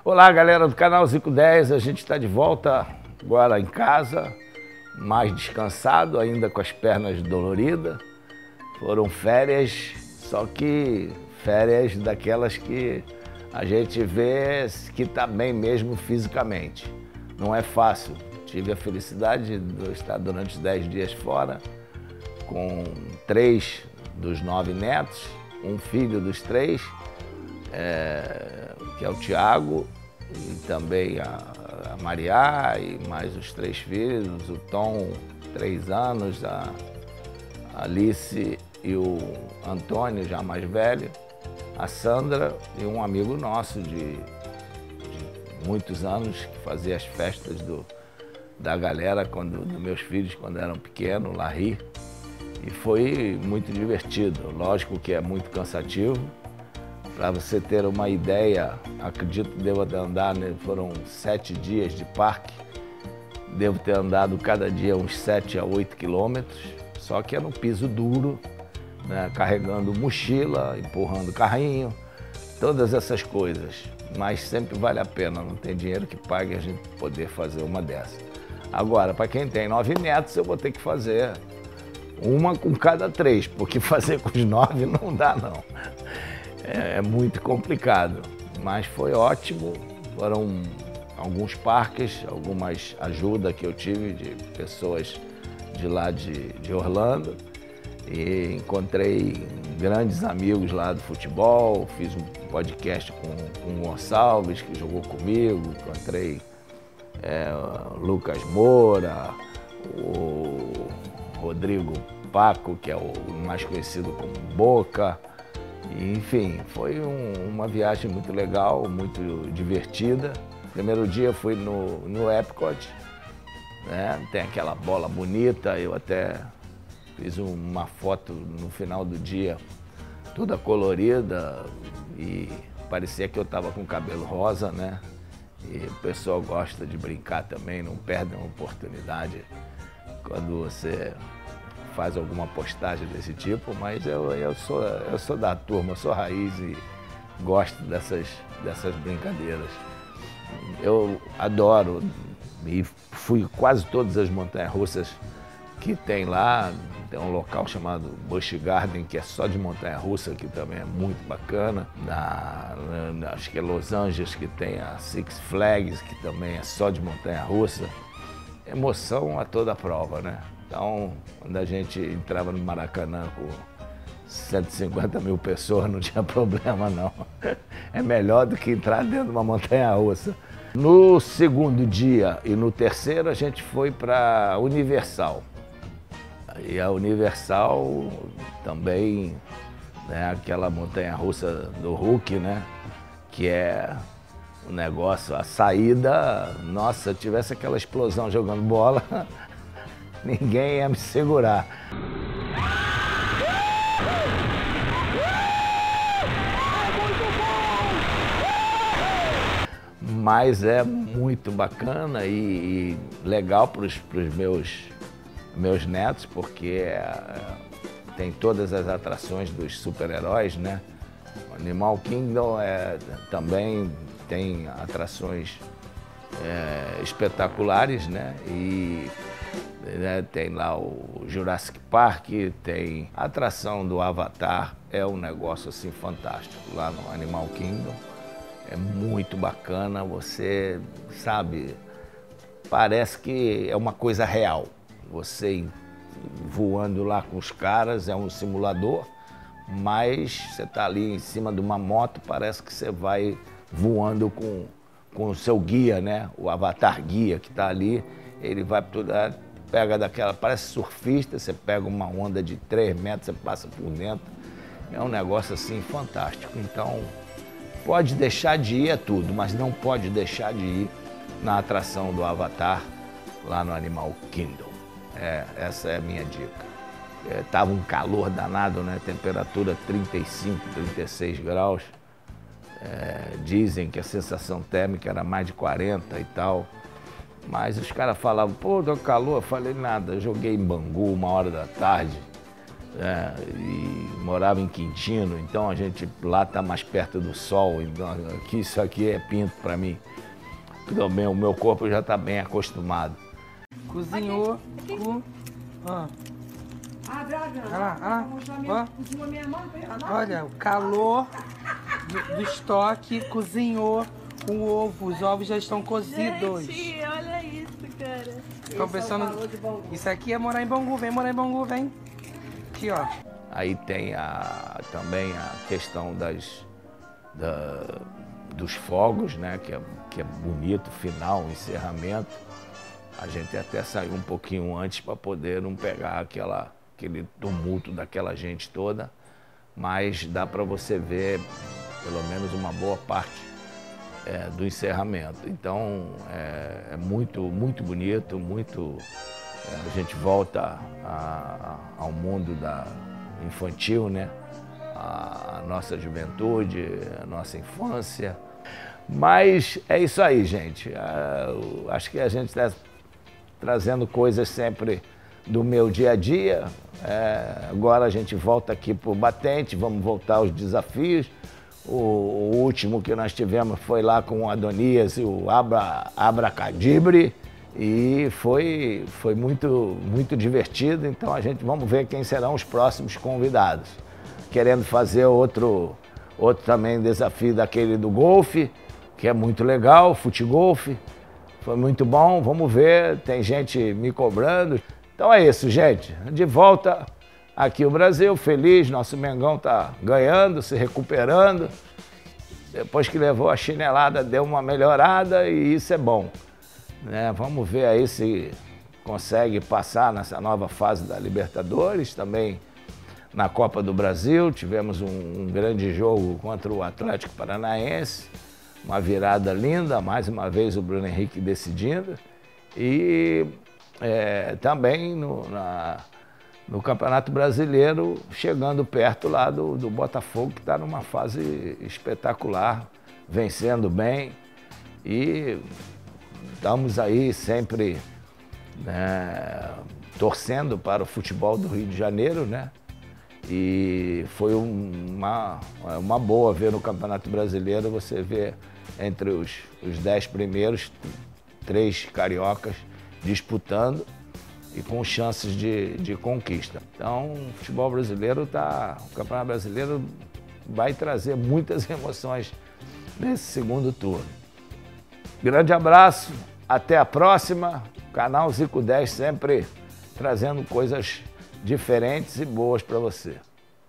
Olá, galera do canal Zico 10, a gente está de volta agora em casa, mais descansado, ainda com as pernas doloridas. Foram férias, só que férias daquelas que a gente vê que está bem mesmo fisicamente. Não é fácil. Tive a felicidade de estar durante 10 dias fora, com 3 dos 9 netos, um filho dos 3, que é o Tiago, e também a Mariá, e mais os 3 filhos, o Tom, 3 anos, a Alice e o Antônio, já mais velho, a Sandra e um amigo nosso de muitos anos, que fazia as festas da galera, dos meus filhos, quando eram pequenos, Larry. E foi muito divertido. Lógico que é muito cansativo. Para você ter uma ideia, acredito que devo ter andado, foram 7 dias de parque. Devo ter andado cada dia uns 7 a 8 quilômetros, só que era um piso duro, né, carregando mochila, empurrando carrinho, todas essas coisas. Mas sempre vale a pena, não tem dinheiro que pague a gente poder fazer uma dessas. Agora, para quem tem 9 netos, eu vou ter que fazer uma com cada 3, porque fazer com os 9 não dá não. É muito complicado, mas foi ótimo. Foram alguns parques, algumas ajudas que eu tive de pessoas de lá de Orlando, e encontrei grandes amigos lá do futebol. Fiz um podcast com o Gonçalves, que jogou comigo. Encontrei o Lucas Moura, o Rodrigo Paco, que é o mais conhecido como Boca. Enfim, foi uma viagem muito legal, muito divertida. Primeiro dia fui no Epcot, né? Tem aquela bola bonita. Eu até fiz uma foto no final do dia, toda colorida, e parecia que eu estava com cabelo rosa, né? E o pessoal gosta de brincar também, não perde uma oportunidade quando você faz alguma postagem desse tipo, mas eu sou da turma, eu sou raiz e gosto dessas brincadeiras. Eu adoro, e fui quase todas as montanhas-russas que tem lá. Tem um local chamado Busch Garden, que é só de montanha-russa, que também é muito bacana. Acho que é Los Angeles, que tem a Six Flags, que também é só de montanha-russa. Emoção a toda prova, né? Então, quando a gente entrava no Maracanã com 150 mil pessoas, não tinha problema não. É melhor do que entrar dentro de uma montanha-russa. No segundo dia e no terceiro, a gente foi para Universal. E a Universal também, né, aquela montanha-russa do Hulk, né, que é o negócio, a saída, nossa, se tivesse aquela explosão jogando bola, ninguém ia me segurar. Mas é muito bacana e legal para os meus netos, porque tem todas as atrações dos super-heróis, né? O Animal Kingdom também tem atrações espetaculares, né? E tem lá o Jurassic Park, tem a atração do Avatar, é um negócio assim fantástico lá no Animal Kingdom. É muito bacana, você sabe, parece que é uma coisa real. Você voando lá com os caras, é um simulador, mas você está ali em cima de uma moto, parece que você vai voando com o seu guia, né? O Avatar guia que está ali, ele vai pega daquela, parece surfista, você pega uma onda de 3 metros, você passa por dentro. É um negócio assim fantástico. Então, pode deixar de ir tudo, mas não pode deixar de ir na atração do Avatar lá no Animal Kingdom. Essa é a minha dica. Tava um calor danado, né? Temperatura 35, 36 graus. Dizem que a sensação térmica era mais de 40 e tal. Mas os caras falavam, pô, deu calor. Eu falei nada, eu joguei em Bangu 1h da tarde. e morava em Quintino, então a gente lá está mais perto do sol, então aqui, isso aqui é pinto para mim. O meu corpo já está bem acostumado. Cozinhou com... Olha, o calor do estoque, cozinhou com ovo, os ovos já estão cozidos. Gente, olha isso, cara. Estão pensando, isso aqui é morar em Bangu, vem morar em Bangu, vem. Aqui, ó. Aí tem também a questão dos fogos, né, que é bonito, final, encerramento. A gente até saiu um pouquinho antes para poder não pegar aquele tumulto daquela gente toda, mas dá para você ver pelo menos uma boa parte do encerramento. Então é muito, muito bonito, a gente volta ao mundo infantil, né? A nossa juventude, a nossa infância. Mas é isso aí, gente. Acho que a gente está trazendo coisas sempre do meu dia a dia. Agora a gente volta aqui para o batente, vamos voltar aos desafios. O último que nós tivemos foi lá com o Adonias e o Abracadibre, e foi muito, muito divertido. Então vamos ver quem serão os próximos convidados. Querendo fazer outro também desafio daquele do golfe, que é muito legal, futegolfe. Foi muito bom, vamos ver, tem gente me cobrando. Então é isso, gente. De volta aqui o Brasil, feliz, nosso Mengão tá ganhando, se recuperando. Depois que levou a chinelada, deu uma melhorada e isso é bom, né? Vamos ver aí se consegue passar nessa nova fase da Libertadores, também na Copa do Brasil. Tivemos um grande jogo contra o Atlético Paranaense, uma virada linda, mais uma vez o Bruno Henrique decidindo. E também no Campeonato Brasileiro, chegando perto lá do Botafogo, que está numa fase espetacular, vencendo bem. E estamos aí sempre, né, torcendo para o futebol do Rio de Janeiro, né? E foi uma boa ver no Campeonato Brasileiro, você vê entre os 10 primeiros, 3 cariocas disputando e com chances de conquista. Então, o futebol brasileiro o Campeonato Brasileiro vai trazer muitas emoções nesse segundo turno. Grande abraço, até a próxima. Canal Zico 10 sempre trazendo coisas diferentes e boas para você.